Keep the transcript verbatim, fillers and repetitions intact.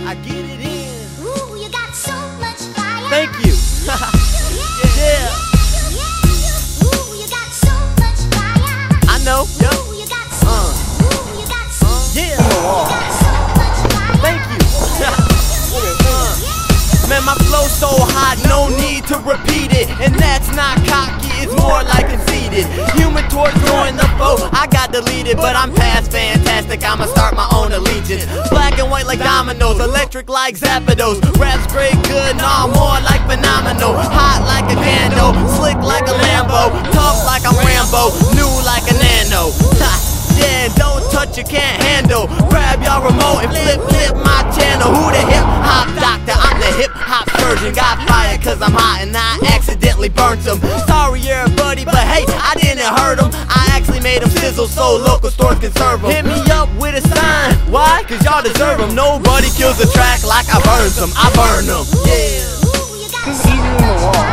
I get it in. Ooh, you got so much fire. Thank you. Yeah. Ooh, you got so much fire. I know. Yo. Ooh, you got so, Uh. ooh, you got so, Yeah. you got so much fire. Thank you. Uh. Man, my flow's so hot, no need to repeat it. And that's not cocky, it's more like conceited. Human torch join the foe, I got deleted, but I'm past fantastic, I'ma start my own allegiance. Black and white like dominoes, electric like Zapdos. Raps great good, nah, more like phenomenal. Hot like a candle, slick like a Lambo. Tough like I'm Rambo, new like a nano. Yeah, don't touch, you can't handle. Grab your remote and flip, flip my channel. Who the hip hop doctor? I'm the hip hop surgeon. Got fired cause I'm hot and I accidentally burnt him. Sorry you're a buddy, but hey, I didn't hurt him. I actually made him sizzle so local stores can serve him. Hit me up with a sign, why? Cause y'all deserve him. Nobody kills a track like I burn them. I burn them. Yeah. Ooh, you got This is so easier than the wall.